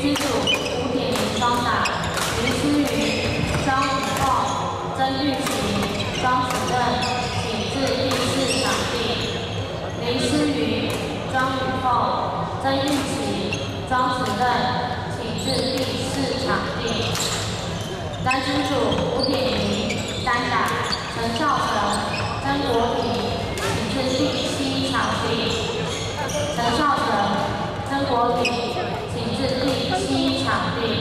女子组5点0双打，林诗瑜、张雨凤、曾玉琪、张子任，请至第4场地。林诗瑜、张雨凤、曾玉琪、张子任，请至第4场地。男子组5点0单打，陈少成、曾国廷，请至第7场地。陈少成、曾国廷，请至第7场地。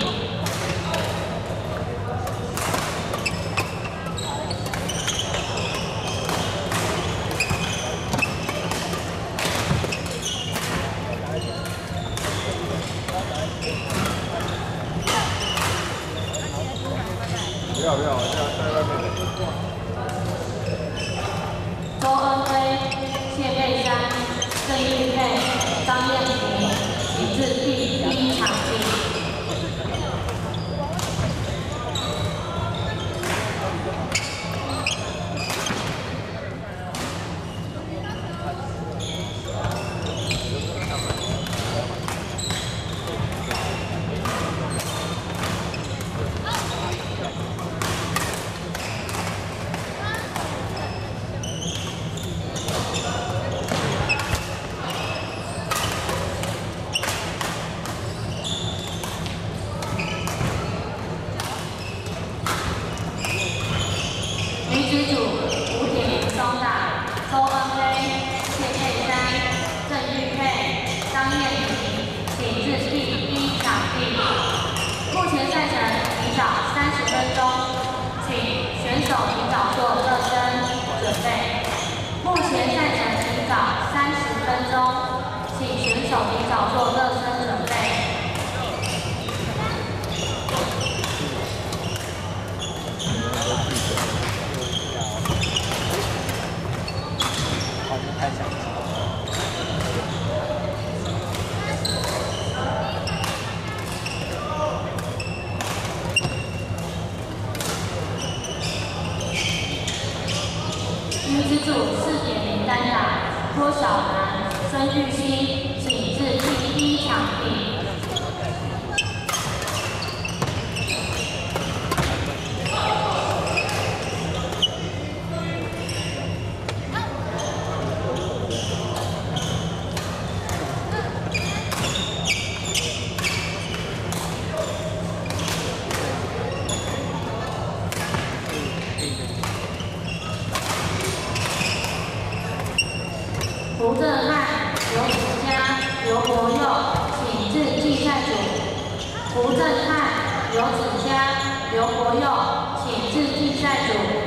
不要，这样在外面。 周恩飞、谢佩珊、郑玉佩、张燕婷，请至第1场地。女子组5点0双打，周恩飞、谢佩珊、郑玉佩、张燕婷，请至第1场地。目前赛程提早30分钟，请选手提早做热身准备。目前赛程提早30分钟，请选手提早做热身准备。 太想了。 女子组4点0单打，郭晓楠、孙玉欣，请至第1场地。胡振汉、刘子嘉、刘国佑，请至竞赛组。胡振汉、刘子嘉、刘国佑，请至竞赛组。